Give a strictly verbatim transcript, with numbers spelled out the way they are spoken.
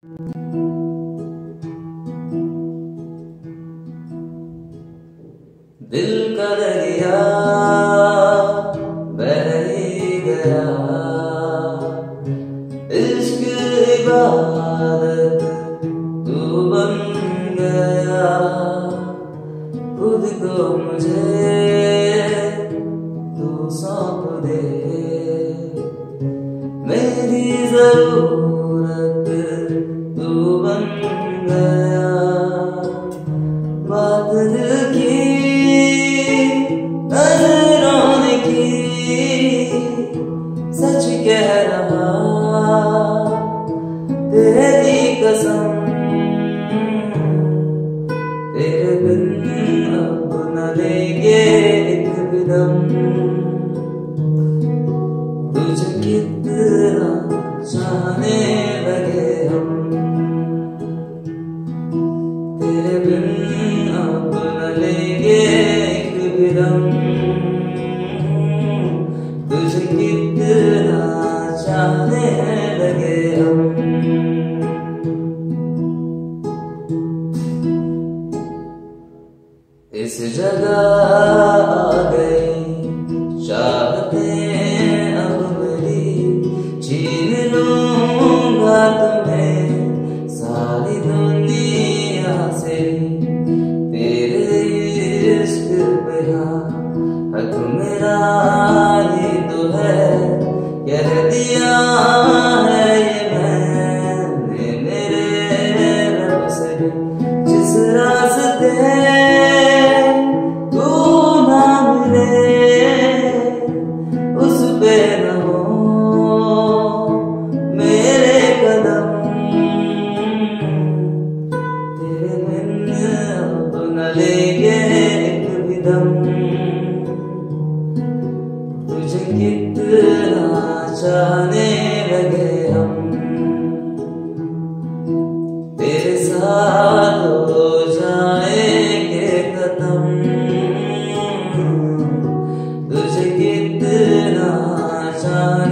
दिल का दरिया बह ही गया, इश्क इबादत तू बन गया। खुद को मुझे तू सौंप दे, मेरी जरूरत तू बन गया। बात दिल की नजरों ने की, सच कह रहा तेरी कसम। तेरे बिन अब न लेंगे एक भी दम, तुझे कितना चाहने लगे हम। तेरे बिन अब न लेंगे एक भी दम, तुझे कितना चाहने लगे हम। इस जगह आ गई चाहते अब मेरी, छीन लूंगा तुम्हें सारी दुनिया से। तेरे इश्क पे हक मेरा ही तो है, कह दिया है ये मैंने मेरे रब से। जिस रास्ते तू ना मिले उस पे न हो मेरे कदम। तेरे बिन अब न लेंगे एक भी दम, तुझे कितना चाहने लगे हम। तेरे साथ हो जाएंगे खत्म, तुझे कितना चाहने